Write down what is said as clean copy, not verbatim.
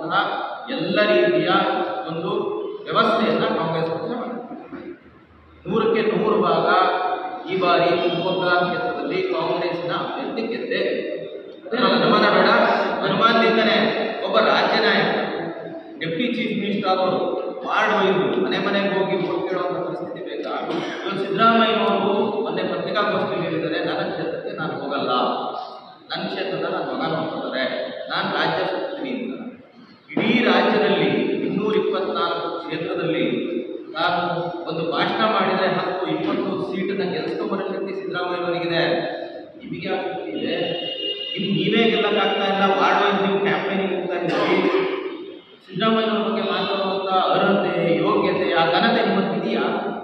ಮಾಡುವಂತಹ ಎಲ್ಲ ರೀತಿಯ ಒಂದು ವ್ಯವಸ್ಥೆಯನ್ನು ಕಾಂಗ್ರೆಸ್ ಪಕ್ಷ ಮಾಡಿದೆ. 100ಕ್ಕೆ 100 ಭಾಗ ಈ ಬಾರಿ ಶಿವಮೊಗ್ಗ ಕ್ಷೇತ್ರದಲ್ಲಿ ಕಾಂಗ್ರೆಸ್ನ ಅಭ್ಯರ್ಥಿ ಗೆದ್ದೆ. ಅನುಮಾನ ಬೇಡ. ಅನುಮಾನದಿಂದನೇ ಒಬ್ಬ ರಾಜ್ಯ ನಾಯಕ ಡೆಪ್ಟಿ ಚೀಫ್ ಮಿನಿಸ್ಟರ್ ಅವರು ವಾರ್ಡ್ ವೈಸು ಮನೆ ಮನೆಗೆ ಹೋಗಿ ವೋಟ್ ಕೇಳುವಂಥ ಪರಿಸ್ಥಿತಿ ಬೇಕಾ? ಇವಾಗ ಸಿದ್ದರಾಮಯ್ಯನವರು ಮೊನ್ನೆ ಪತ್ರಿಕಾಗೋಷ್ಠಿಯಲ್ಲಿ ಹೇಳಿದ್ದಾರೆ, ನನ್ನ ಕ್ಷೇತ್ರಕ್ಕೆ ನಾನು ಹೋಗಲ್ಲ, ನನ್ನ ಕ್ಷೇತ್ರದ ನನ್ನ ಮಗ ನೋಡ್ತಾರೆ, ನಾನು ರಾಜ್ಯ ಸುತ್ತೀನಿ ಅಂತ. ಇಡೀ ರಾಜ್ಯದಲ್ಲಿ 224 ಕ್ಷೇತ್ರದಲ್ಲಿ ನಾನು ಒಂದು ಭಾಷಣ ಮಾಡಿದರೆ 10-20 ಸೀಟನ್ನು ಗೆಲ್ಲಿಸ್ಕೊಂಬರೋ ಶಕ್ತಿ ಸಿದ್ದರಾಮಯ್ಯವರಿಗಿದೆ. ನಿಮಗೆ ಆ ಶಕ್ತಿ ಇದೆ. ಇನ್ನು ನೀವೇ ಗೆಲ್ಲಕ್ಕಾಗ್ತಾ ಇಲ್ಲ, ವಾರ್ಡ್ ವೈಸ್ ನೀವು ಕ್ಯಾಂಪೇನಿಂಗ್ ಹೋಗ್ತಾ ಇದ್ದೀವಿ. ಸಿದ್ದರಾಮಯ್ಯವ್ರ ಬಗ್ಗೆ ಮಾತಾಡುವಂಥ ಅರ್ಹತೆ, ಯೋಗ್ಯತೆ, ಆ ಘನತೆ ನಿಮ್ಮದು ಇದೆಯಾ?